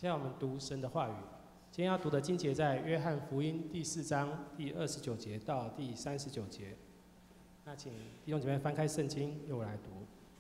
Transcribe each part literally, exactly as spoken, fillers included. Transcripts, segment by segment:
现在我们读神的话语。今天要读的经节在约翰福音第四章第二十九节到第三十九节。那请弟兄姐妹翻开圣经，由我来读。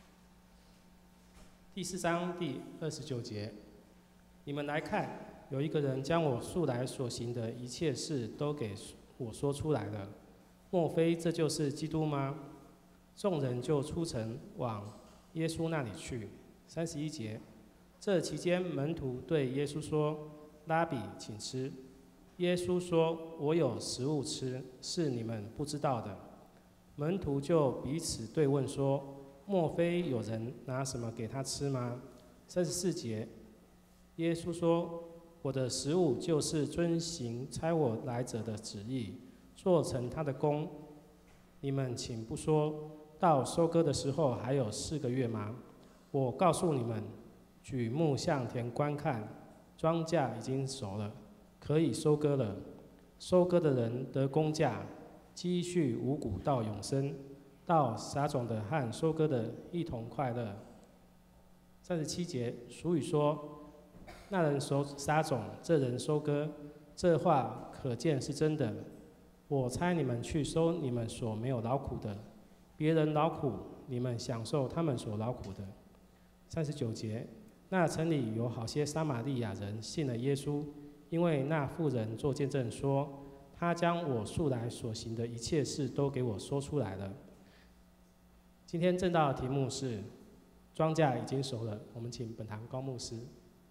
第四章第二十九节，你们来看，有一个人将我素来所行的一切事都给我说出来了，莫非这就是基督吗？众人就出城往耶稣那里去。三十一节，这期间门徒对耶稣说：“拉比，请吃。”耶稣说：“我有食物吃，是你们不知道的。”门徒就彼此对问说：“莫非有人拿什么给他吃吗？”三十四节，耶稣说：“我的食物就是遵行差我来者的旨意，做成他的工。你们岂不说，到收割的时候还有四个月吗？我告诉你们，举目向田观看，庄稼已经熟了，可以收割了。收割的人得工价，积蓄五谷到永生，到撒种的和收割的一同快乐。”三十七节，俗语说：“那人收撒种，这人收割。”这话可见是真的。我差你们去收你们所没有劳苦的，别人劳苦，你们享受他们所劳苦的。三十九节，那城里有好些撒玛利亚人信了耶稣，因为那妇人作见证说：“他将我素来所行的一切事都给我说出来了。”今天正道的题目是庄稼已经熟了，我们请本堂高牧师。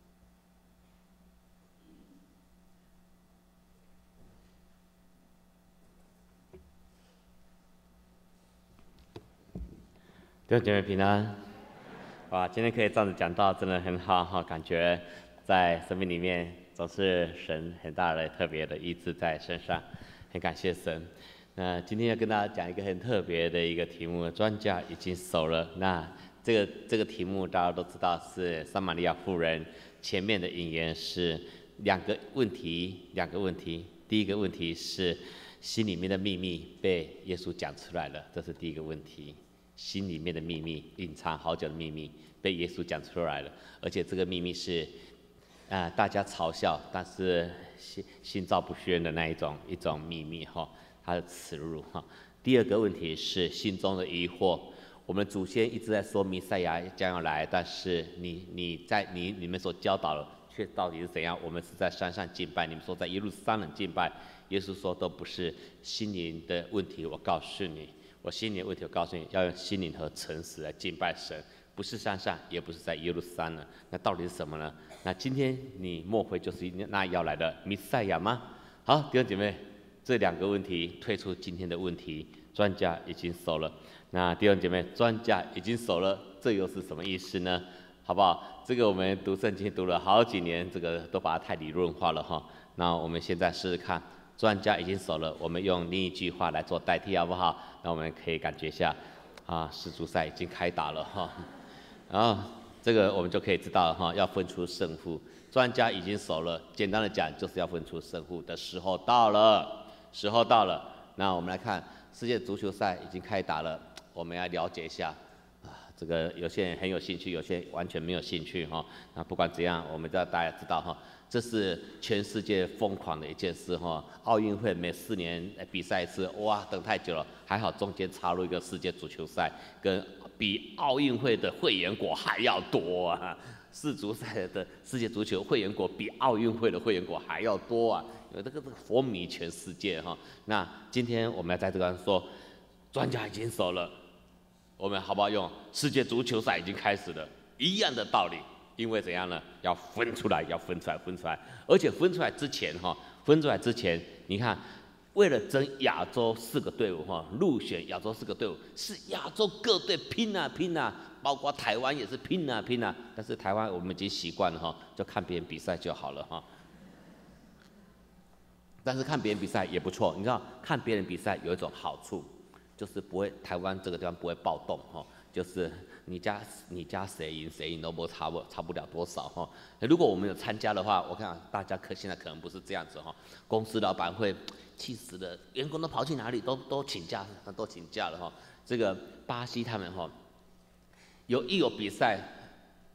弟兄姐妹平安，哇！今天可以这样子讲道，真的很好哈，感觉在生命里面总是神很大的特别的医治在身上，很感谢神。那今天要跟大家讲一个很特别的一个题目，庄稼已经熟了。那这个这个题目大家都知道是撒玛利亚妇人，前面的引言是两个问题，两个问题。第一个问题是心里面的秘密被耶稣讲出来了，这是第一个问题。心里面的秘密，隐藏好久的秘密，被耶稣讲出来了，而且这个秘密是，啊、呃，大家嘲笑，但是心心照不宣的那一种一种秘密哈，它的耻辱哈。第二个问题是心中的疑惑，我们祖先一直在说弥赛亚将要来，但是你你在你你们所教导的却到底是怎样？我们是在山上敬拜，你们说在耶路撒冷敬拜，耶稣说都不是心灵的问题，我告诉你。我心灵的问题，我告诉你，要用心灵和诚实来敬拜神，不是山上，也不是在耶路撒冷。那到底是什么呢？那今天你莫非就是那要来的弥赛亚吗？好，弟兄姐妹，这两个问题退出今天的问题，庄稼已经熟了。那弟兄姐妹，庄稼已经熟了，这又是什么意思呢？好不好？这个我们读圣经读了好几年，这个都把它太理论化了哈。那我们现在试试看。庄稼已经熟了，我们用另一句话来做代替，好不好？那我们可以感觉一下，啊，世足赛已经开打了哈，然后这个我们就可以知道哈，要分出胜负。庄稼已经熟了，简单的讲就是要分出胜负的时候到了，时候到了。那我们来看世界足球赛已经开打了，我们要了解一下啊，这个有些人很有兴趣，有些人完全没有兴趣哈。那不管怎样，我们要大家知道哈。这是全世界疯狂的一件事哈！奥运会每四年比赛一次，哇，等太久了。还好中间插入一个世界足球赛，跟比奥运会的会员国还要多啊！世足赛的世界足球会员国比奥运会的会员国还要多啊！因为这个这个风靡全世界哈。那今天我们要在这个说，庄稼已经熟了，我们好不好用世界足球赛已经开始了一样的道理？因为怎样呢？要分出来，要分出来，分出来，而且分出来之前哈，分出来之前，你看，为了争亚洲四个队伍哈，入选亚洲四个队伍，是亚洲各队拼啊拼啊，包括台湾也是拼啊拼啊。但是台湾我们已经习惯了哈，就看别人比赛就好了哈。但是看别人比赛也不错，你知道，看别人比赛有一种好处，就是不会台湾这个地方不会暴动哈，就是。你家你家谁赢谁赢都不差不差不了多少哈。如果我们有参加的话，我看大家可现在可能不是这样子哈。公司老板会气死了，员工都跑去哪里都都请假，都请假了哈。这个巴西他们哈，有一有比赛，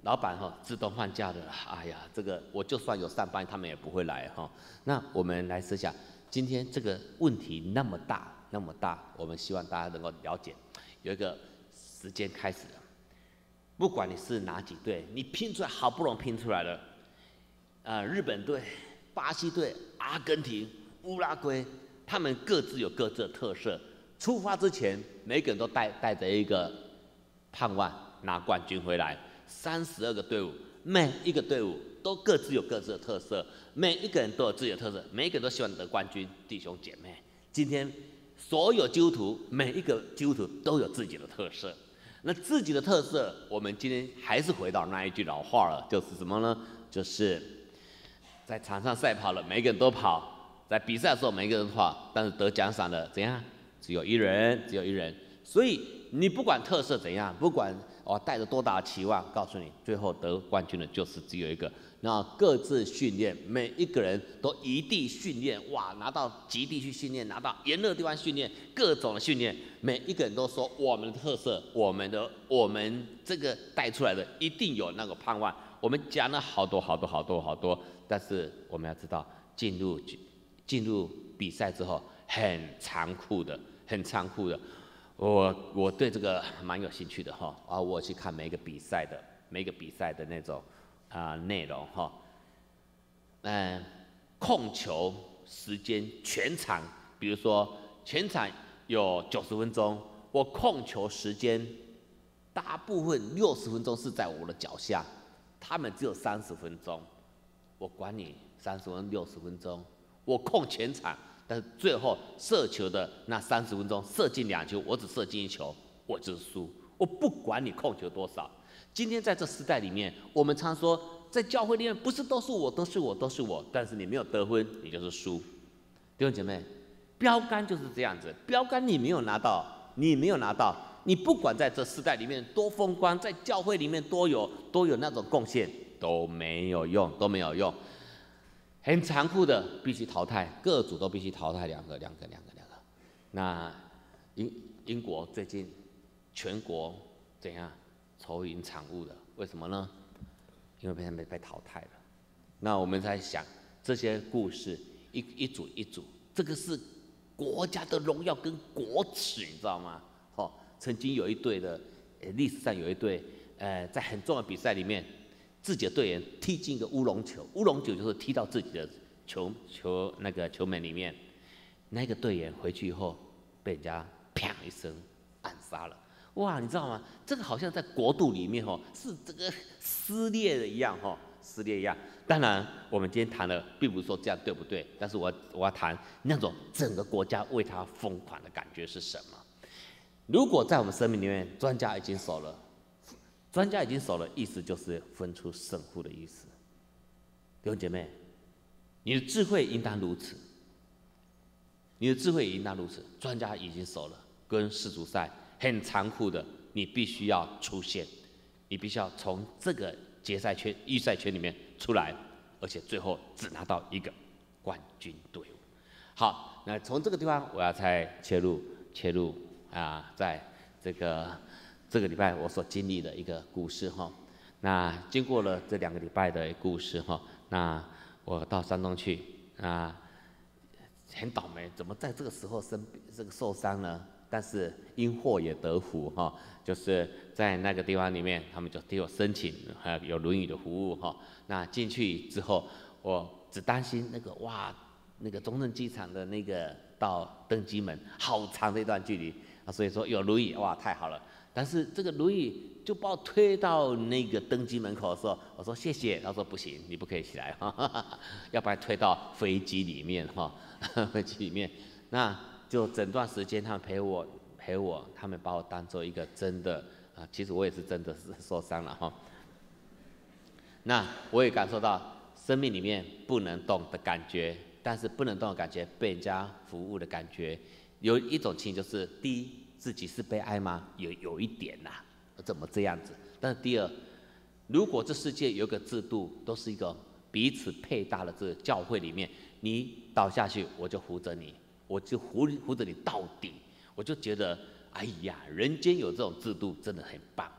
老板哈自动换假的，哎呀，这个我就算有上班，他们也不会来哈。那我们来思想，今天这个问题那么大那么大，我们希望大家能够了解，有一个时间开始了，不管你是哪几队，你拼出来好不容易拼出来了，呃，日本队、巴西队、阿根廷、乌拉圭，他们各自有各自的特色。出发之前，每个人都带带着一个盼望拿冠军回来。三十二个队伍，每一个队伍都各自有各自的特色，每一个人都有自己的特色，每一个人都希望得冠军。弟兄姐妹，今天所有基督徒，每一个基督徒都有自己的特色。那自己的特色，我们今天还是回到那一句老话了，就是什么呢？就是在场上赛跑了，每一个人都跑；在比赛的时候，每一个人都跑，但是得奖赏的怎样？只有一人，只有一人。所以你不管特色怎样，不管哦带着多大的期望，告诉你，最后得冠军的就是只有一个。那各自训练，每一个人都一地训练，哇，拿到极地去训练，拿到炎热地方训练，各种的训练，每一个人都说我们的特色，我们的我们这个带出来的一定有那个盼望。我们讲了好多好多好多好多，但是我们要知道，进入进入比赛之后，很残酷的。很残酷的，我我对这个蛮有兴趣的哈啊，我去看每一个比赛的每一个比赛的那种啊内容哈，嗯、呃，控球时间全场，比如说全场有九十分钟，我控球时间大部分六十分钟是在我的脚下，他们只有三十分钟，我管你三十分钟六十分钟，我控全场。但是最后射球的那三十分钟，射进两球，我只射进一球，我就是输。我不管你控球多少。今天在这时代里面，我们常说，在教会里面不是都是我，都是我，都是我。但是你没有得分，你就是输。弟兄姐妹，标杆就是这样子，标杆你没有拿到，你没有拿到，你不管在这时代里面多风光，在教会里面多有多有那种贡献，都没有用，都没有用。很残酷的，必须淘汰，各组都必须淘汰两个、两个、两个、两个。那英英国最近全国怎样愁云惨雾的？为什么呢？因为被他们被淘汰了。那我们在想这些故事，一一组一组，这个是国家的荣耀跟国耻，你知道吗？哦，曾经有一队的，呃，历史上有一队，呃，在很重要的比赛里面。自己的队员踢进一个乌龙球，乌龙球就是踢到自己的球球那个球门里面，那个队员回去以后被人家砰一声暗杀了。哇，你知道吗？这个好像在国度里面哦，是这个撕裂的一样哦，撕裂一样。当然，我们今天谈的并不是说这样对不对，但是我我要谈那种整个国家为他疯狂的感觉是什么。如果在我们生命里面，专家已经守了。专家已经守了，意思就是分出胜负的意思。弟兄姐妹，你的智慧应当如此，你的智慧也应当如此。专家已经守了，跟世足赛很残酷的，你必须要出现，你必须要从这个决赛圈、预赛圈里面出来，而且最后只拿到一个冠军队伍。好，那从这个地方我要再切入，切入啊，在这个。这个礼拜我所经历的一个故事哈，那经过了这两个礼拜的故事哈，那我到山东去啊，很倒霉，怎么在这个时候生这个受伤呢？但是因祸也得福哈，就是在那个地方里面，他们就替我申请还有有轮椅的服务哈。那进去之后，我只担心那个哇，那个中正机场的那个到登机门好长的一段距离啊，所以说有轮椅哇，太好了。但是这个轮椅就把我推到那个登机门口的时候，我说谢谢，他说不行，你不可以起来，哈哈哈，要不然推到飞机里面哈，飞机里面，那就整段时间他们陪我陪我，他们把我当做一个真的啊，其实我也是真的是受伤了哈。那我也感受到生命里面不能动的感觉，但是不能动的感觉，被人家服务的感觉，有一种情形就是，第一，自己是被爱吗？有有一点呐、啊，怎么这样子？但是第二，如果这世界有个制度，都是一个彼此配搭的这个教会里面，你倒下去，我就扶着你，我就扶扶着你到底，我就觉得，哎呀，人间有这种制度真的很棒。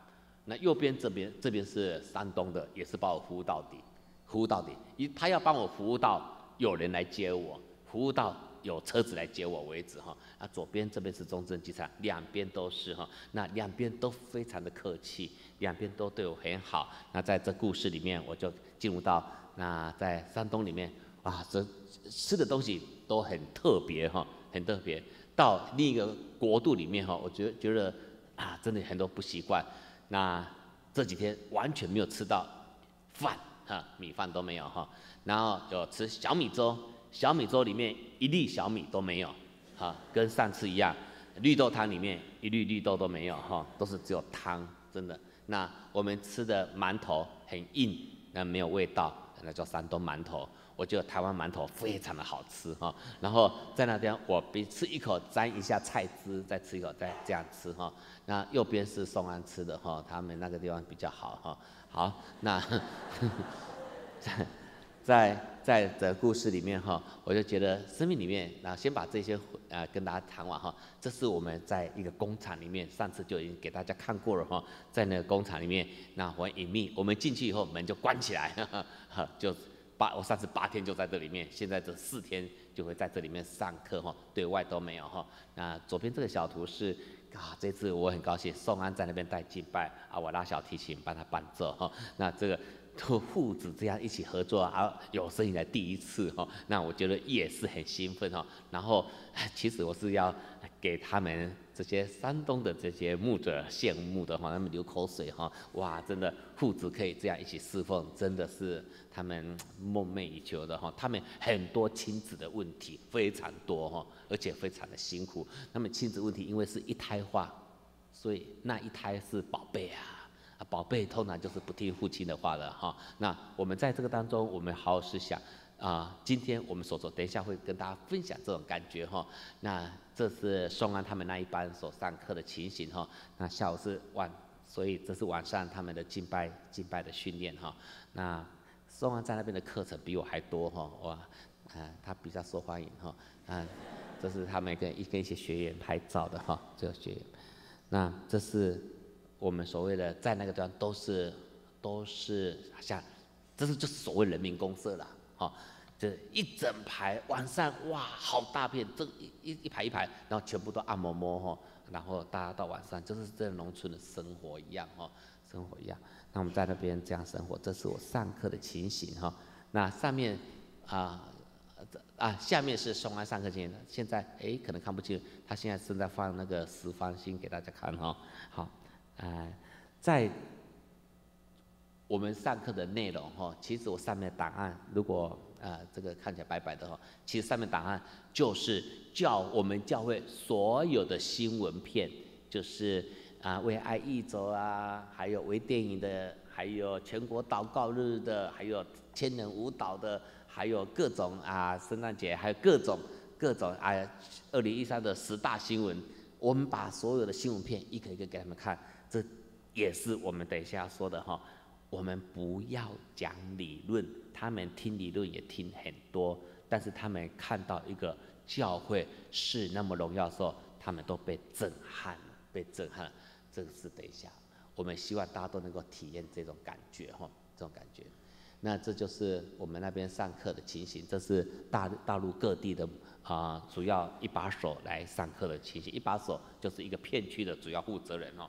那右边这边这边是山东的，也是把我服务到底，服务到底，一他要帮我服务到有人来接我，服务到有车子来接我为止哈。啊，左边这边是中正机场，两边都是哈，那两边都非常的客气，两边都对我很好。那在这故事里面，我就进入到那在山东里面啊，这吃的东西都很特别哈，很特别。到另一个国度里面哈，我觉得觉得啊，真的很多不习惯。那这几天完全没有吃到饭哈，米饭都没有哈。然后有吃小米粥，小米粥里面一粒小米都没有，哈，跟上次一样。绿豆汤里面一粒绿豆都没有哈，都是只有汤，真的。那我们吃的馒头很硬，那没有味道，那叫山东馒头。我觉得台湾馒头非常的好吃哈，然后在那边我比吃一口沾一下菜汁，再吃一口再这样吃哈。那右边是宋安吃的哈，他们那个地方比较好哈。好，那在在在这故事里面哈，我就觉得生命里面，那先把这些呃跟大家谈完哈。这是我们在一个工厂里面，上次就已经给大家看过了哈，在那个工厂里面，那很隐秘，我们进去以后门就关起来，哈哈就。八，我上次八天就在这里面，现在这四天就会在这里面上课哈，对外都没有哈。那左边这个小图是啊，这次我很高兴，宋安在那边带敬拜啊，我拉小提琴帮他伴奏哈。那这个父子这样一起合作啊，有生以来第一次哈，那我觉得也是很兴奋哈。然后其实我是要给他们这些山东的这些牧者羡慕的哈，他们流口水哈，哇，真的父子可以这样一起侍奉，真的是他们梦寐以求的哈。他们很多亲子的问题非常多哈，而且非常的辛苦。他们亲子问题因为是一胎化，所以那一胎是宝贝啊。啊，宝贝通常就是不听父亲的话了哈。那我们在这个当中，我们好好思想啊。今天我们所做，等一下会跟大家分享这种感觉哈。那这是宋安他们那一班所上课的情形哈。那下午是晚，所以这是晚上他们的敬拜敬拜的训练哈。那宋安在那边的课程比我还多哈，哇，啊，他比较受欢迎哈。啊，这是他们跟一跟一些学员拍照的哈，这个学员。那这是。我们所谓的在那个地方都是都是像，这是就是所谓人民公社啦，哈，这一整排晚上哇好大片，这一一一排一排，然后全部都按摩摩哈，然后大家到晚上就是在农村的生活一样哈，生活一样。那我们在那边这样生活，这是我上课的情形哈。那上面啊啊下面是宋安上课情形，现在哎可能看不清，他现在正在放那个十方星给大家看哈，好。呃，在我们上课的内容哈，其实我上面档案如果呃这个看起来白白的哈，其实上面档案就是教我们教会所有的新闻片，就是啊为爱一周啊，还有微电影的，还有全国祷告日的，还有千人舞蹈的，还有各种啊圣诞节，还有各种各种啊二零一三的十大新闻，我们把所有的新闻片一个一个给他们看。这也是我们等一下要说的哈，我们不要讲理论，他们听理论也听很多，但是他们看到一个教会是那么荣耀的时候，他们都被震撼了，被震撼了。这个是等一下，我们希望大家都能够体验这种感觉哈，这种感觉。那这就是我们那边上课的情形，这是大大陆各地的啊、呃，主要一把手来上课的情形，一把手就是一个片区的主要负责人哦。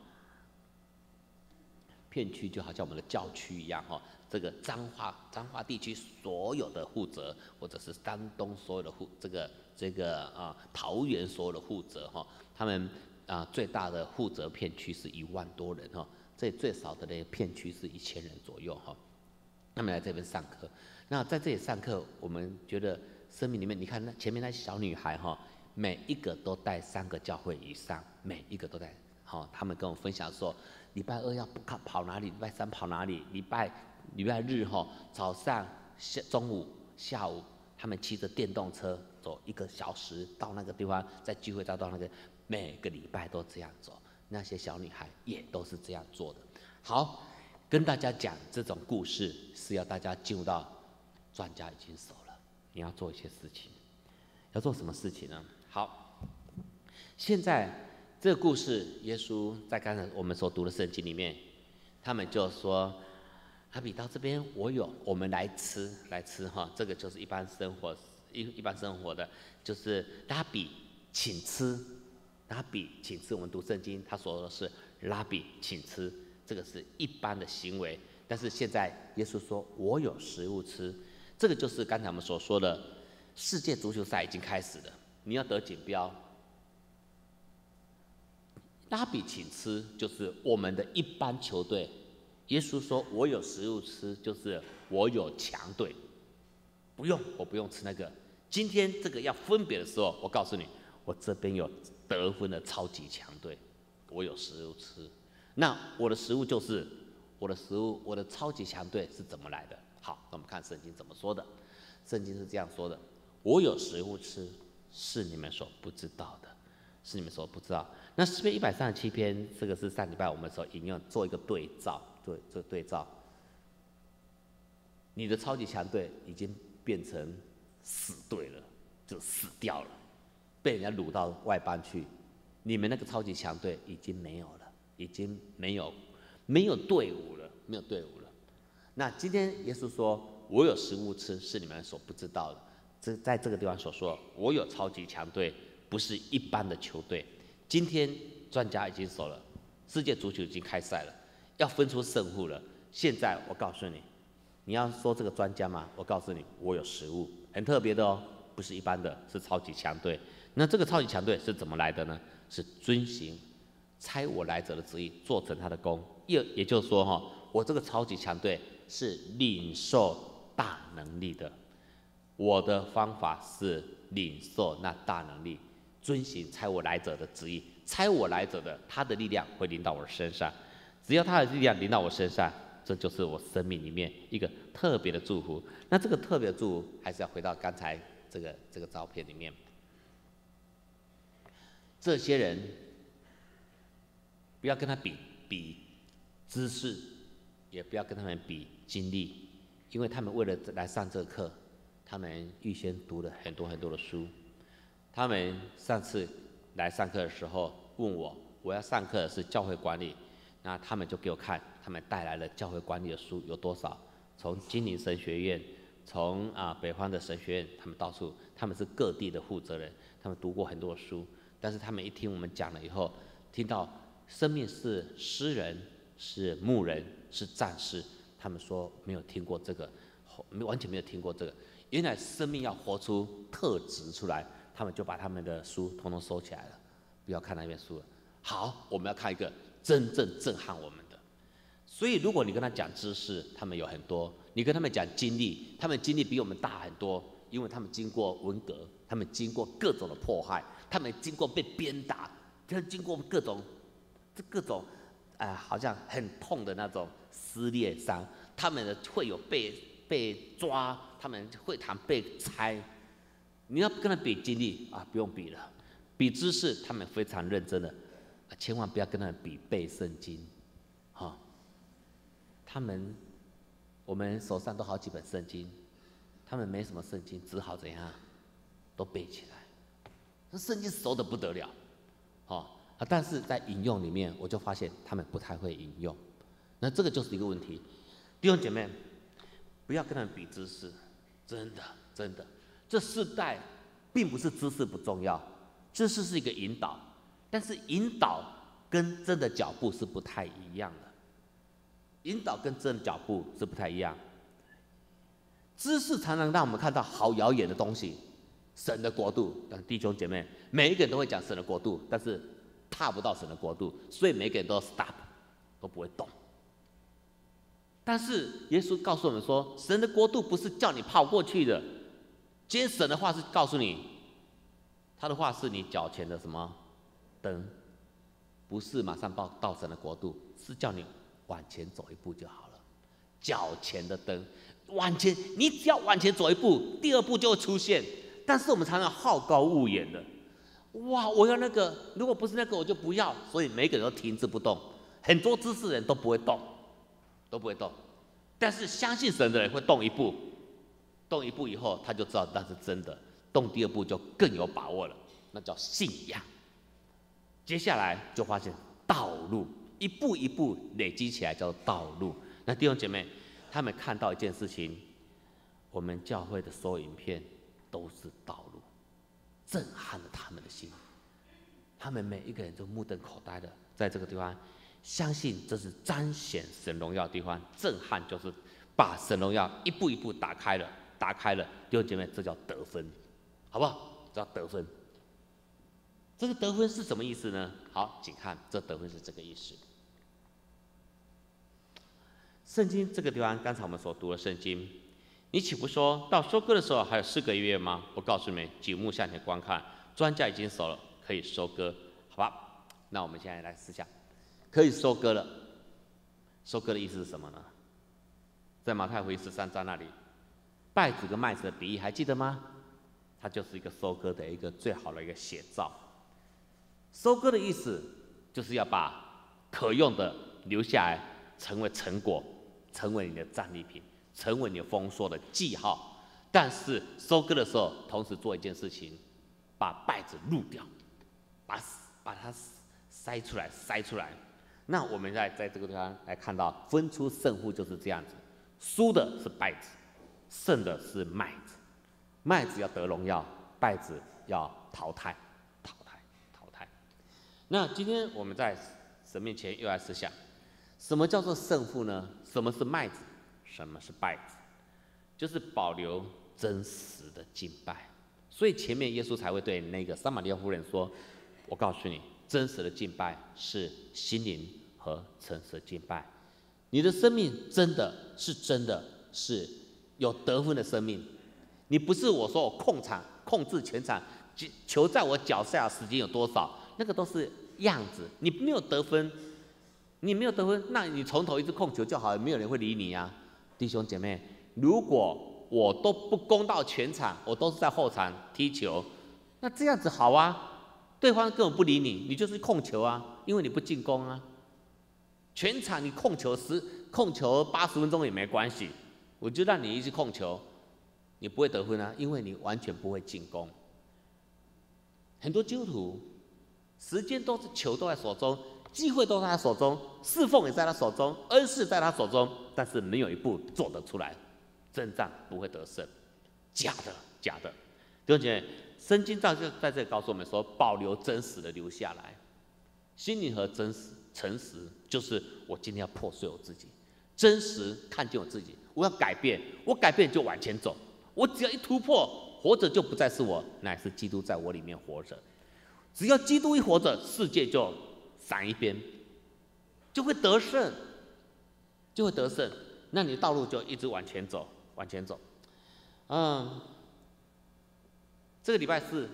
片区就好像我们的教区一样哈，这个彰化彰化地区所有的负责，或者是山东所有的负这个这个啊桃园所有的负责哈，他们啊最大的负责片区是一万多人哈，这最少的那片区是一千人左右哈。他们来这边上课，那在这里上课，我们觉得生命里面，你看那前面那些小女孩哈，每一个都带三个教会以上，每一个都带。好，他们跟我分享说，礼拜二要不跑跑哪里，礼拜三跑哪里，礼拜礼拜日哈早上、下中午、下午，他们骑着电动车走一个小时到那个地方，再聚会再到那个，每个礼拜都这样走。那些小女孩也都是这样做的。好，跟大家讲这种故事是要大家进入到专家已经熟了，你要做一些事情，要做什么事情呢？好，现在。这个故事，耶稣在刚才我们所读的圣经里面， 他们就说：“阿比到这边我有，我们来吃来吃哈。”这个就是一般生活一一般生活的，就是拉比请吃，拉比请吃。我们读圣经，他说的是拉比请吃，这个是一般的行为。但是现在耶稣说：“我有食物吃。”这个就是刚才我们所说的，世界足球赛已经开始了，你要得锦标。拉比请吃就是我们的一般球队，耶稣说我有食物吃，就是我有强队，不用我不用吃那个。今天这个要分别的时候，我告诉你，我这边有得分的超级强队，我有食物吃。那我的食物就是我的食物，我的超级强队是怎么来的？好，那我们看圣经怎么说的。圣经是这样说的：我有食物吃，是你们所不知道的。是你们所不知道。那诗篇一百三十七篇，这个是上礼拜我们所引用，做一个对照，对，做对照。你的超级强队已经变成死队了，就死掉了，被人家掳到外邦去。你们那个超级强队已经没有了，已经没有没有队伍了，没有队伍了。那今天耶稣说：“我有食物吃，是你们所不知道的。”这在这个地方所说，我有超级强队。不是一般的球队。今天专家已经说了，世界足球已经开赛了，要分出胜负了。现在我告诉你，你要说这个专家吗？我告诉你，我有食物，很特别的哦，不是一般的，是超级强队。那这个超级强队是怎么来的呢？是遵行差我来者的旨意，做成他的功。也也就是说哈，我这个超级强队是领受大能力的，我的方法是领受那大能力。遵行差我来者的旨意，差我来者的他的力量会临到我身上，只要他的力量临到我身上，这就是我生命里面一个特别的祝福。那这个特别的祝福，还是要回到刚才这个这个照片里面，这些人不要跟他比比知识，也不要跟他们比经历，因为他们为了来上这课，他们预先读了很多很多的书。他们上次来上课的时候问我，我要上课的是教会管理，那他们就给我看，他们带来了教会管理的书有多少？从金陵神学院，从啊北方的神学院，他们到处，他们是各地的负责人，他们读过很多书，但是他们一听我们讲了以后，听到生命是诗人，是牧人，是战士，他们说没有听过这个，完全没有听过这个，原来生命要活出特质出来。他们就把他们的书统统收起来了，不要看那边书了。好，我们要看一个真正震撼我们的。所以，如果你跟他讲知识，他们有很多；你跟他们讲经历，他们经历比我们大很多，因为他们经过文革，他们经过各种的迫害，他们经过被鞭打，他们经过各种这各种啊、呃，好像很痛的那种撕裂伤，他们会有被被抓，他们会堂被拆。你要跟他比经历啊，不用比了，比知识，他们非常认真的，啊、千万不要跟他们比背圣经，哈、哦，他们我们手上都好几本圣经，他们没什么圣经，只好怎样，都背起来，那圣经熟得不得了，哦，啊，但是在引用里面，我就发现他们不太会引用，那这个就是一个问题，弟兄姐妹，不要跟他们比知识，真的真的。这世代并不是知识不重要，知识是一个引导，但是引导跟真的脚步是不太一样的。引导跟真的脚步是不太一样。知识常常让我们看到好遥远的东西，神的国度。但弟兄姐妹，每一个人都会讲神的国度，但是踏不到神的国度，所以每个人都 stop， 都不会动。但是耶稣告诉我们说，神的国度不是叫你跑过去的。今天神的话是告诉你，他的话是你脚前的什么灯，不是马上到到神的国度，是叫你往前走一步就好了。脚前的灯，往前，你只要往前走一步，第二步就会出现。但是我们常常好高骛远的，哇，我要那个，如果不是那个我就不要，所以每个人都停滞不动。很多知识人都不会动，都不会动，但是相信神的人会动一步。动一步以后，他就知道那是真的。动第二步就更有把握了，那叫信仰。接下来就发现道路， 一步一步累积起来叫做道路。那弟兄姐妹，他们看到一件事情，我们教会的所有影片都是道路，震撼了他们的心。他们每一个人都目瞪口呆的在这个地方，相信这是彰显神荣耀的地方。震撼就是把神荣耀一步一步打开了，打开了。弟兄姐妹，这叫得分，好不好？这叫得分。这个得分是什么意思呢？好，请看，这得分是这个意思。圣经这个地方，刚才我们所读的圣经，你岂不说到收割的时候还有四个月吗？我告诉你们，举目向前观看，庄稼已经熟了，可以收割，好吧？那我们现在来思想，可以收割了。收割的意思是什么呢？在马太福音十三章那里，稗子跟麦子的比喻还记得吗？它就是一个收割的一个最好的一个写照。收割的意思就是要把可用的留下来，成为成果，成为你的战利品，成为你的丰硕的记号。但是收割的时候，同时做一件事情，把稗子入掉，把把它筛出来，筛出来。那我们在在这个地方来看到，分出胜负就是这样子，输的是稗子，胜的是麦子。麦子要得荣耀，稗子要淘汰，淘汰，淘汰。那今天我们在神面前又来思想，什么叫做胜负呢？什么是麦子？什么是稗子？就是保留真实的敬拜。所以前面耶稣才会对那个撒玛利亚妇人说：“我告诉你，真实的敬拜是心灵和诚实的敬拜。你的生命真的是真的是有得分的生命。你不是我说我控场控制全场，球在我脚下时间有多少，那个都是样子。你没有得分，你没有得分，那你从头一直控球就好了，没有人会理你啊，弟兄姐妹。如果我都不攻到全场，我都是在后场踢球，那这样子好啊，对方根本不理你，你就是控球啊，因为你不进攻啊。全场你控球十控球八十分钟也没关系，我就让你一直控球。你不会得分啊，因为你完全不会进攻。很多基督徒时间都是球都在手中，机会都在他手中，侍奉也在他手中，恩赐在他手中，但是没有一步做得出来，征战不会得胜，假的，假的。弟兄姐妹，圣经在这在这里告诉我们说，保留真实的留下来，心灵和真实、诚实，就是我今天要破碎我自己，真实看见我自己，我要改变，我改变就往前走。我只要一突破，活着就不再是我，乃是基督在我里面活着。只要基督一活着，世界就闪一边，就会得胜，就会得胜。那你的道路就一直往前走，往前走。嗯，这个礼拜四，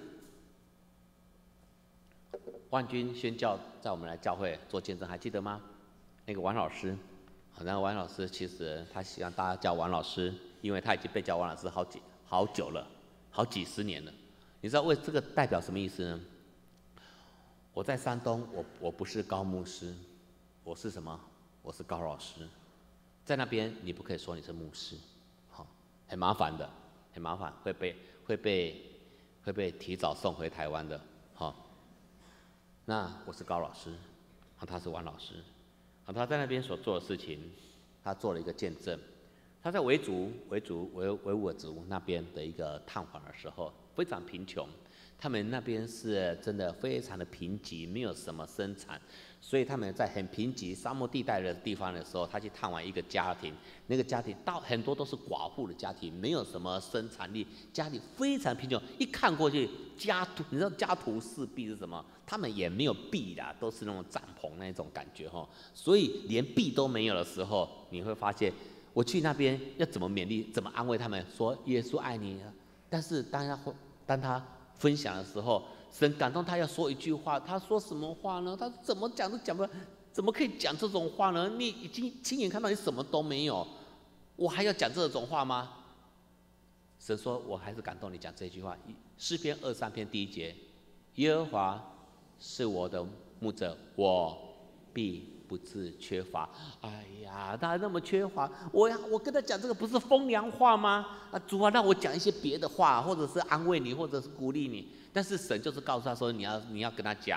万军宣教在我们来教会做见证，还记得吗？那个王老师，好像王老师其实他希望大家叫王老师。因为他已经被叫王老师好几好久了，好几十年了。你知道为这个代表什么意思呢？我在山东，我我不是高牧师，我是什么？我是高老师。在那边你不可以说你是牧师，好，很麻烦的，很麻烦，会被会被会被提早送回台湾的，好。那我是高老师，他是王老师，他在那边所做的事情，他做了一个见证。他在维族、维族、维维吾尔族那边的一个探访的时候，非常贫穷，他们那边是真的非常的贫瘠，没有什么生产，所以他们在很贫瘠沙漠地带的地方的时候，他去探望一个家庭，那个家庭到很多都是寡妇的家庭，没有什么生产力，家里非常贫穷，一看过去家徒，你知道家徒四壁是什么？他们也没有壁啦，都是那种帐篷那种感觉哈，所以连壁都没有的时候，你会发现。我去那边要怎么勉励，怎么安慰他们，说耶稣爱你。但是当他当他分享的时候，神感动他要说一句话，他说什么话呢？他怎么讲都讲不，怎么可以讲这种话呢？你已经亲眼看到你什么都没有，我还要讲这种话吗？神说，我还是感动你讲这句话。诗篇二三篇第一节，耶和华是我的牧者，我必不致缺乏。哎呀，他那么缺乏，我我跟他讲这个不是风凉话吗？啊，主啊，让我讲一些别的话，或者是安慰你，或者是鼓励你。但是神就是告诉他说，你要你要跟他讲，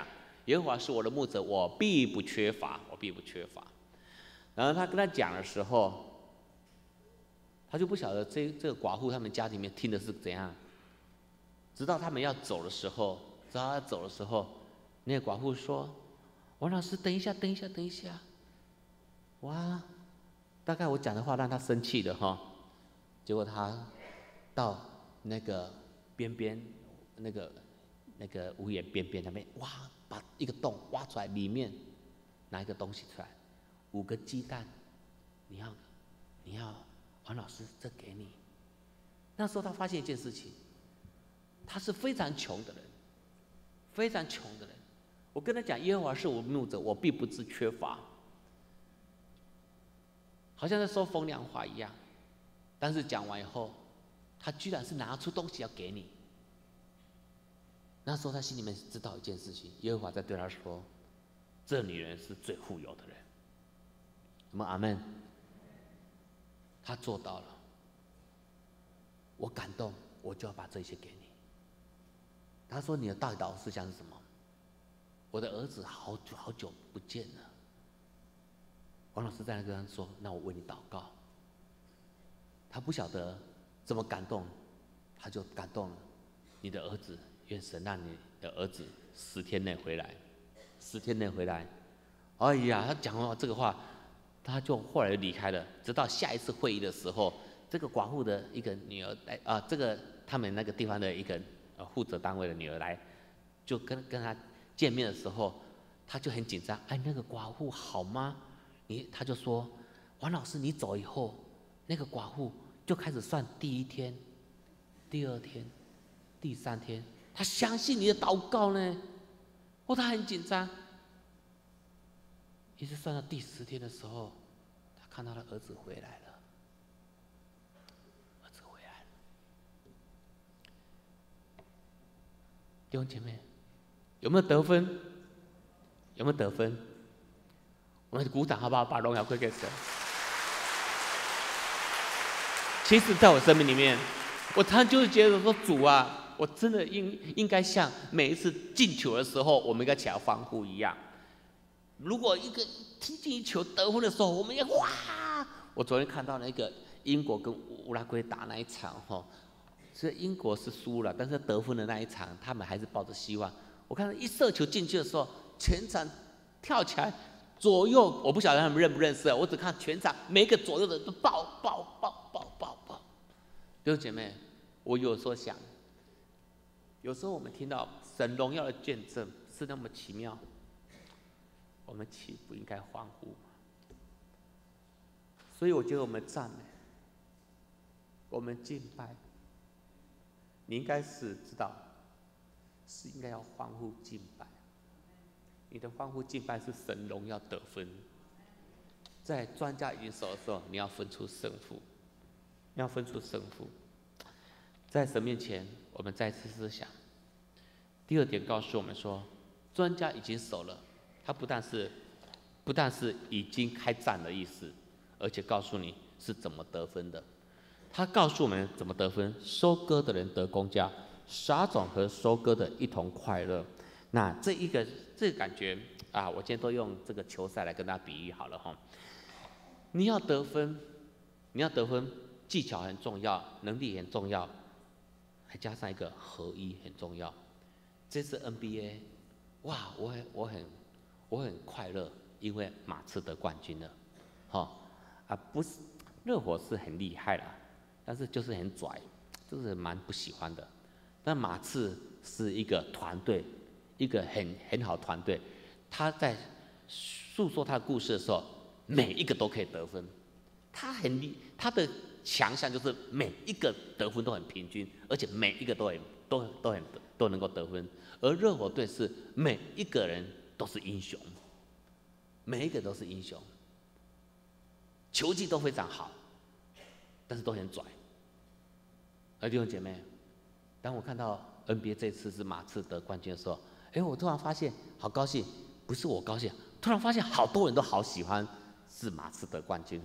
耶和华是我的牧者，我必不缺乏，我必不缺乏。然后他跟他讲的时候，他就不晓得这这个寡妇他们家里面听的是怎样。直到他们要走的时候，直到他走的时候，那个寡妇说：“王老师，等一下，等一下，等一下。”哇，大概我讲的话让他生气的哈。结果他到那个边边，那个那个屋檐边边那边，哇，把一个洞挖出来，里面拿一个东西出来，五个鸡蛋，你要，你要，王老师，这给你。那时候他发现一件事情，他是非常穷的人，非常穷的人。我跟他讲，耶和华是我牧者，我必不致缺乏，好像在说风凉话一样。但是讲完以后，他居然是拿出东西要给你。那时候他心里面知道一件事情，耶和华在对他说：“这女人是最富有的人。”什么阿们？他做到了，我感动，我就要把这些给你。他说：“你的代祷事项是什么？”我的儿子好久好久不见了。王老师在那跟他说：“那我为你祷告。”他不晓得怎么感动，他就感动了。你的儿子，愿神让你的儿子十天内回来，十天内回来。哎呀，他讲完这个话，他就后来离开了。直到下一次会议的时候，这个寡妇的一个女儿来啊，这个他们那个地方的一个呃负责单位的女儿来，就跟跟他见面的时候，他就很紧张。哎，那个寡妇好吗？你他就说，王老师，你走以后，那个寡妇就开始算第一天、第二天、第三天，他相信你的祷告呢。哦，他很紧张，一直算到第十天的时候，他看到他儿子回来了，儿子回来了。弟兄姐妹，有没有得分？有没有得分？我们鼓掌好不好？把荣耀归给神。其实，在我生命里面，我常常就是觉得说，主啊，我真的应应该像每一次进球的时候，我们应该起来欢呼一样。如果一个踢进一球得分的时候，我们要哇！我昨天看到那个英国跟乌拉圭打那一场哈，所以英国是输了，但是得分的那一场，他们还是抱着希望。我看到一射球进去的时候，全场跳起来，左右我不晓得他们认不认识，我只看全场每一个左右的都抱抱抱抱抱抱。弟兄姐妹，我有时候想，有时候我们听到神荣耀的见证是那么奇妙，我们岂不应该欢呼吗？所以我觉得我们赞美，我们敬拜，你应该是知道，是应该要欢呼敬拜。你的欢呼敬拜是神荣耀得分。在专家已经守的时候，你要分出胜负，你要分出胜负。在神面前，我们再次思想。第二点告诉我们说，专家已经守了，他不但是不但是已经开战的意思，而且告诉你是怎么得分的。他告诉我们怎么得分：收割的人得工价，撒种和收割的一同快乐。那这一个这个感觉啊，我今天都用这个球赛来跟大家比喻好了哈。你要得分，你要得分，技巧很重要，能力很重要，还加上一个合一很重要。这次 N B A， 哇，我很我很我很快乐，因为马刺得冠军了，哈啊不是热火是很厉害啦，但是就是很拽，就是蛮不喜欢的。但马刺是一个团队。一个很很好的团队，他在诉说他的故事的时候，每一个都可以得分。他很厉，他的强项就是每一个得分都很平均，而且每一个都很都都很都能够得分。而热火队是每一个人都是英雄，每一个都是英雄，球技都非常好，但是都很拽。而弟兄姐妹，当我看到 N B A 这次是马刺得冠军的时候，哎，我突然发现好高兴，不是我高兴，突然发现好多人都好喜欢是马刺得冠军哈。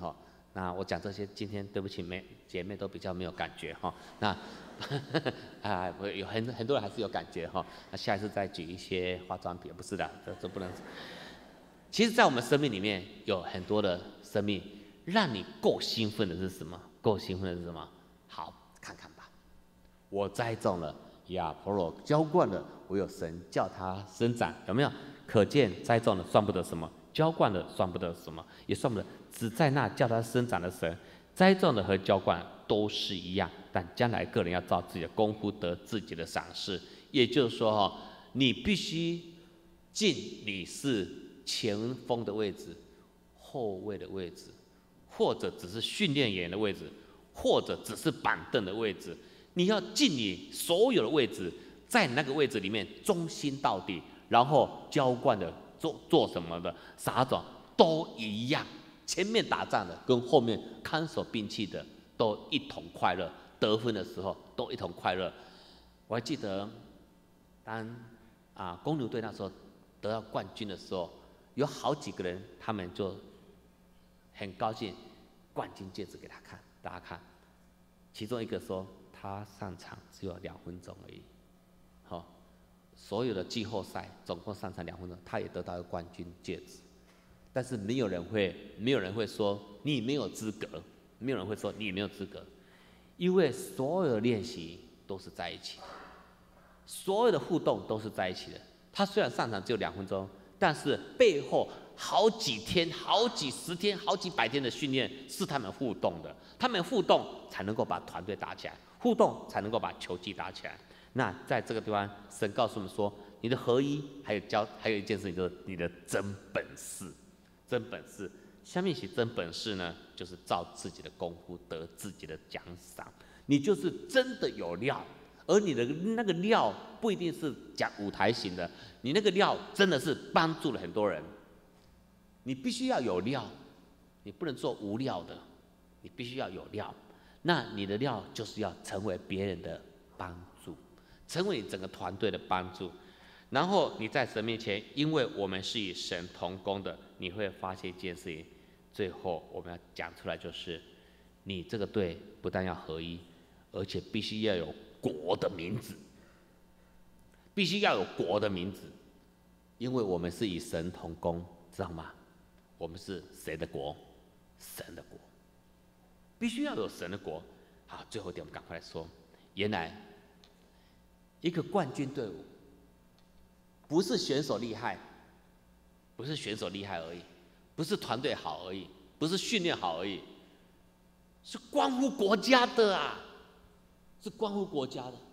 那我讲这些，今天对不起妹姐妹都比较没有感觉哈。那啊，有很很多人还是有感觉哈。那下一次再举一些化妆品，不是的，这这不能。其实，在我们生命里面有很多的生命，让你够兴奋的是什么？够兴奋的是什么？好，看看吧。我栽种了，亚波罗浇灌了，我有神叫它生长，有没有？可见栽种了算不得什么，浇灌了算不得什么，也算不得。只在那叫它生长的神，栽种的和浇灌都是一样，但将来个人要照自己的功夫得自己的赏识。也就是说，哈，你必须进你是前锋的位置、后卫的位置，或者只是训练员的位置，或者只是板凳的位置。你要进你所有的位置，在那个位置里面忠心到底，然后浇灌的做做什么的撒种都一样。前面打仗的跟后面看守兵器的都一同快乐，得分的时候都一同快乐。我还记得，当啊公牛队那时候得到冠军的时候，有好几个人他们就很高兴，冠军戒指给他看，大家看。其中一个说他上场只有两分钟而已，好、哦，所有的季后赛总共上场两分钟，他也得到了冠军戒指。但是没有人会，没有人会说你没有资格，没有人会说你没有资格，因为所有的练习都是在一起的，所有的互动都是在一起的。他虽然上场只有两分钟，但是背后好几天、好几十天、好几百天的训练是他们互动的，他们互动才能够把团队打起来，互动才能够把球技打起来。那在这个地方，神告诉我们说，你的合一还有教，还有一件事情就是你的真本事。真本事，下面写真本事呢，就是照自己的功夫得自己的奖赏。你就是真的有料，而你的那个料不一定是讲舞台型的，你那个料真的是帮助了很多人。你必须要有料，你不能做无料的，你必须要有料。那你的料就是要成为别人的帮助，成为你整个团队的帮助。然后你在神面前，因为我们是与神同工的，你会发现一件事情。最后我们要讲出来，就是你这个队不但要合一，而且必须要有国的名字，必须要有国的名字，因为我们是与神同工，知道吗？我们是谁的国？神的国，必须要有神的国。好，最后一点我们赶快来说，原来一个冠军队伍。不是选手厉害，不是选手厉害而已，不是团队好而已，不是训练好而已，是关乎国家的啊，是关乎国家的。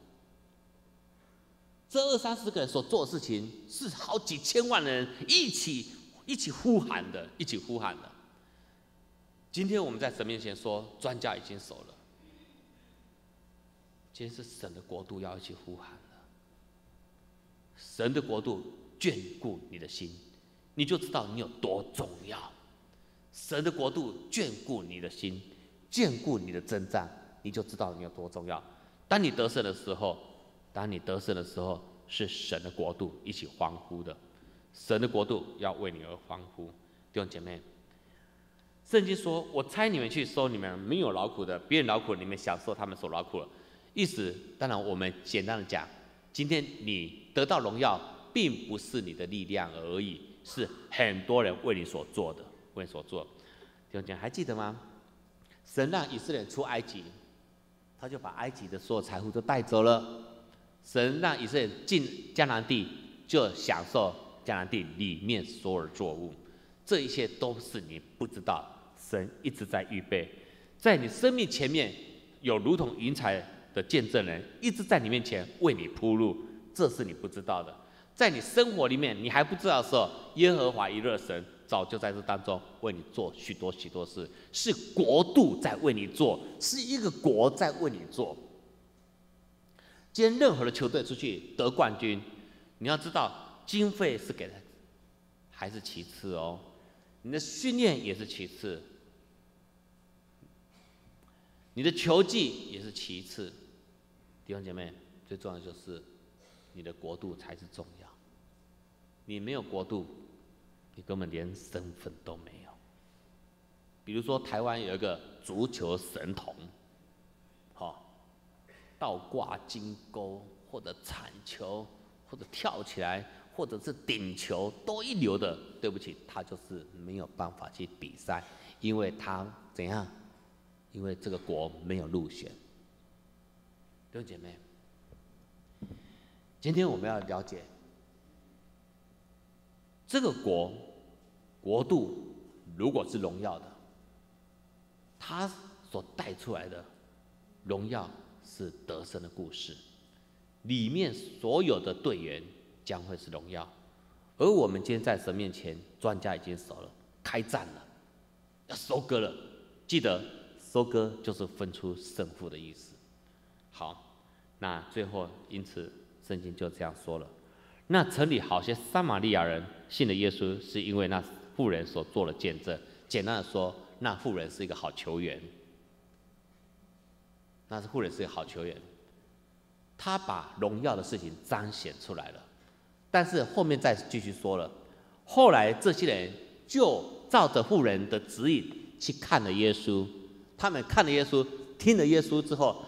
这二三十个人所做的事情，是好几千万人一起一起呼喊的，一起呼喊的。今天我们在神面前说，专家已经走了，今天是神的国度要一起呼喊。神的国度眷顾你的心，你就知道你有多重要。神的国度眷顾你的心，眷顾你的征战，你就知道你有多重要。当你得胜的时候，当你得胜的时候，是神的国度一起欢呼的。神的国度要为你而欢呼。弟兄姐妹，圣经说：“我差你们去收你们没有劳苦的，别人劳苦，你们享受他们所劳苦了。”意思，当然我们简单的讲。今天你得到荣耀，并不是你的力量而已，是很多人为你所做的，为你所做。弟兄姐妹还记得吗？神让以色列人出埃及，他就把埃及的所有财富都带走了。神让以色列人进迦南地，就享受迦南地里面所有的作物。这一切都是你不知道，神一直在预备，在你生命前面有如同云彩的见证人一直在你面前为你铺路，这是你不知道的。在你生活里面你还不知道的时候，耶和华以勒神早就在这当中为你做许多许多事，是国度在为你做，是一个国在为你做。今天任何的球队出去得冠军，你要知道经费是给的还是其次哦，你的训练也是其次，你的球技也是其次。弟兄姐妹，最重要的就是你的国度才是重要。你没有国度，你根本连身份都没有。 比如说台湾有一个足球神童，好、哦，倒挂金钩或者铲球或者跳起来或者是顶球都一流的，对不起，他就是没有办法去比赛，因为他怎样？因为这个国没有入选。弟兄姐妹，今天我们要了解这个国国度如果是荣耀的，它所带出来的荣耀是得胜的故事，里面所有的队员将会是荣耀。而我们今天在神面前，庄稼已经熟了，开战了，要收割了。记得收割就是分出胜负的意思。好，那最后因此圣经就这样说了。那城里好些撒玛利亚人信了耶稣，是因为那妇人所做的见证。简单的说，那妇人是一个好球员，那妇人是一个好球员，他把荣耀的事情彰显出来了。但是后面再继续说了，后来这些人就照着妇人的指引去看了耶稣，他们看了耶稣，听了耶稣之后，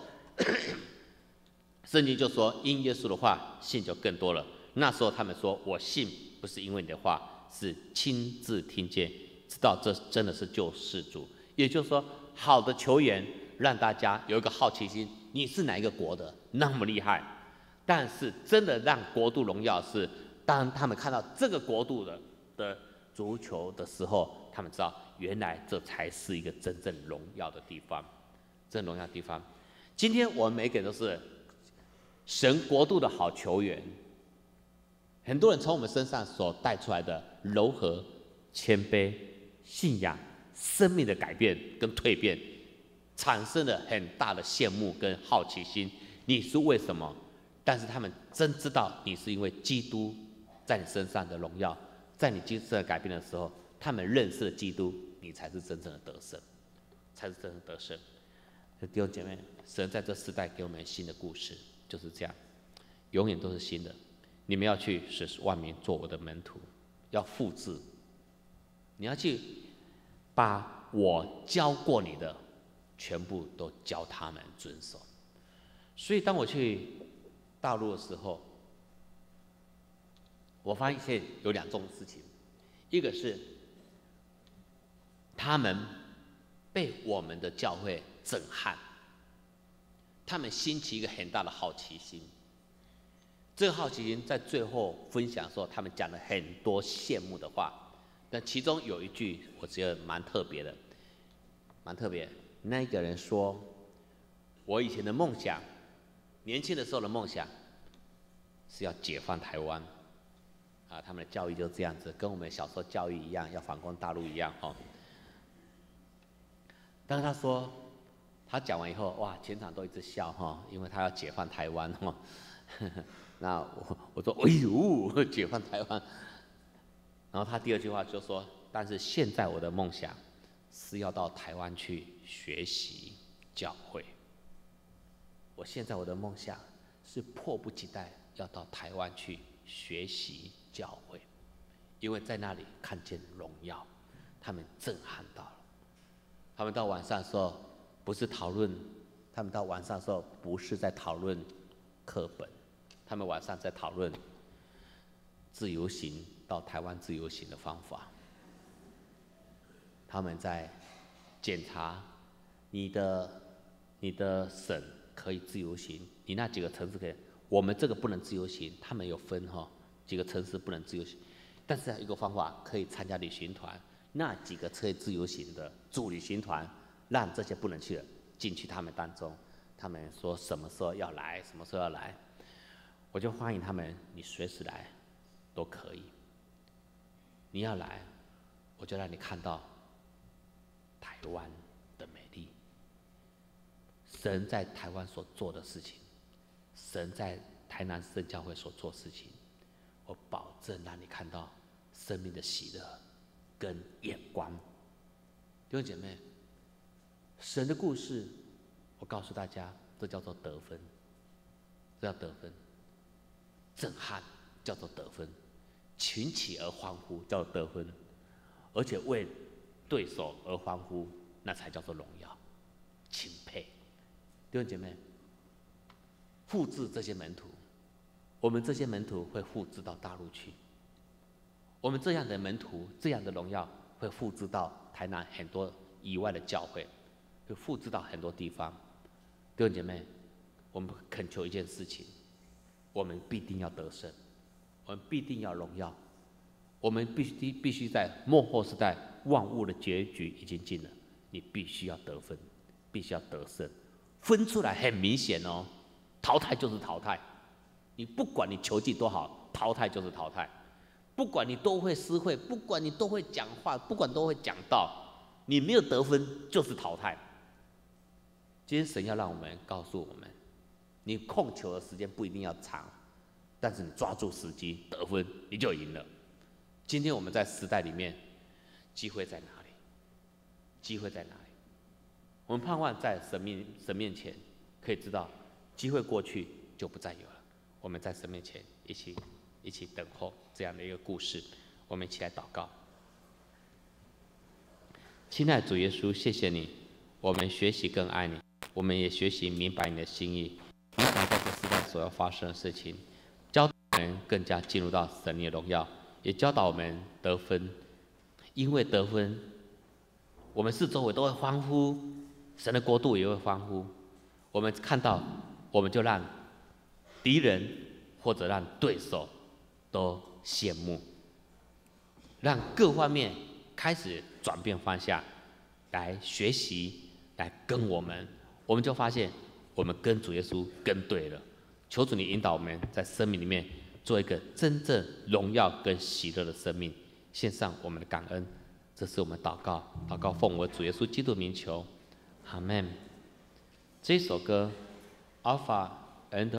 圣经就说因耶稣的话信就更多了。那时候他们说，我信不是因为你的话，是亲自听见，知道这真的是救世主。也就是说，好的球员让大家有一个好奇心，你是哪一个国的，那么厉害。但是真的让国度荣耀是，当他们看到这个国度的的足球的时候，他们知道原来这才是一个真正荣耀的地方，真荣耀的地方。今天我们每个人都是神国度的好球员。很多人从我们身上所带出来的柔和、谦卑、信仰、生命的改变跟蜕变，产生了很大的羡慕跟好奇心。你是为什么？但是他们真知道你是因为基督在你身上的荣耀，在你今生的改变的时候，他们认识了基督，你才是真正的得胜，才是真正的得胜。弟兄姐妹，神在这世代给我们新的故事，就是这样，永远都是新的。你们要去使万民做我的门徒，要复制，你要去把我教过你的全部都教他们遵守。所以当我去大陆的时候，我发现有两种事情，一个是他们被我们的教会震撼，他们兴起一个很大的好奇心。这个好奇心在最后分享的时候，他们讲了很多羡慕的话，但其中有一句我觉得蛮特别的，蛮特别。那个人说：“我以前的梦想，年轻的时候的梦想，是要解放台湾。”啊，他们的教育就是这样子，跟我们小时候教育一样，要反攻大陆一样哦。但是他说，他讲完以后，哇，全场都一直笑哈，因为他要解放台湾哈。那我我说，哎呦，解放台湾。然后他第二句话就说，但是现在我的梦想是要到台湾去学习教会。我现在我的梦想是迫不及待要到台湾去学习教会，因为在那里看见荣耀，他们震撼到了。他们到晚上的时候不是讨论，他们到晚上的时候不是在讨论课本，他们晚上在讨论自由行到台湾自由行的方法。他们在检查你的你的省可以自由行，你那几个城市可以，我们这个不能自由行，他们有分哈，几个城市不能自由行，但是有一个方法可以参加旅行团，那几个可以自由行的主旅行团，让这些不能去的进去他们当中，他们说什么时候要来，什么时候要来，我就欢迎他们，你随时来都可以。你要来，我就让你看到台湾的美丽，神在台湾所做的事情，神在台南圣教会所做的事情，我保证让你看到生命的喜乐跟眼光。弟兄姐妹，神的故事，我告诉大家，这叫做得分，这叫得分。震撼叫做得分，群起而欢呼叫做得分，而且为对手而欢呼，那才叫做荣耀、钦佩。弟兄姐妹，复制这些门徒，我们这些门徒会复制到大陆去。我们这样的门徒，这样的荣耀会复制到台南很多以外的教会，会复制到很多地方。弟兄姐妹，我们恳求一件事情，我们必定要得胜，我们必定要荣耀，我们必须必须在末后时代，万物的结局已经尽了，你必须要得分，必须要得胜，分出来很明显哦，淘汰就是淘汰，你不管你球技多好，淘汰就是淘汰，不管你多会诗会，不管你多会讲话，不管都会讲道，你没有得分就是淘汰。今天神要让我们告诉我们，你控球的时间不一定要长，但是你抓住时机得分，你就赢了。今天我们在时代里面，机会在哪里？机会在哪里？我们盼望在神面神面前，可以知道，机会过去就不再有了。我们在神面前一起一起等候这样的一个故事，我们一起来祷告。亲爱的主耶稣，谢谢你，我们学习更爱你，我们也学习明白你的心意，明白在这时代所要发生的事情，教导我们更加进入到神的荣耀，也教导我们得分，因为得分，我们四周围都会欢呼，神的国度也会欢呼。我们看到，我们就让敌人或者让对手都羡慕，让各方面开始转变方向，来学习，来跟我们，我们就发现我们跟主耶稣跟对了。求主你引导我们在生命里面做一个真正荣耀跟喜乐的生命，献上我们的感恩。这是我们祷告，祷告奉我主耶稣基督名求，阿门。这首歌 Alpha and